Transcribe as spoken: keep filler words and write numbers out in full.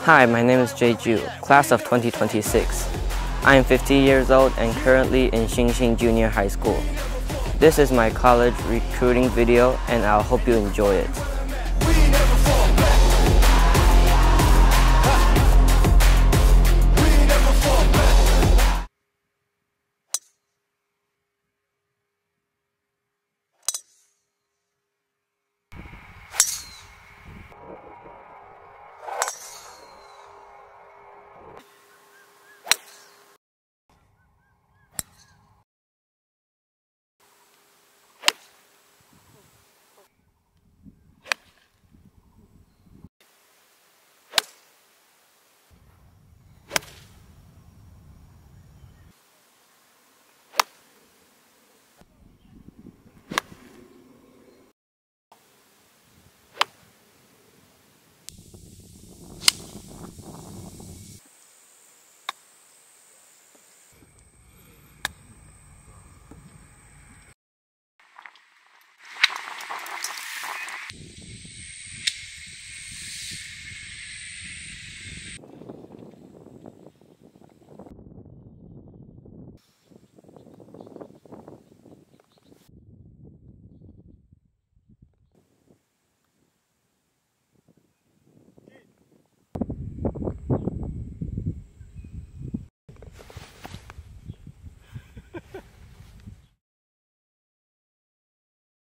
Hi, my name is Jay Ju, class of twenty twenty-six. I am fifty years old and currently in Xinxin Junior High School. This is my college recruiting video and I hope you enjoy it.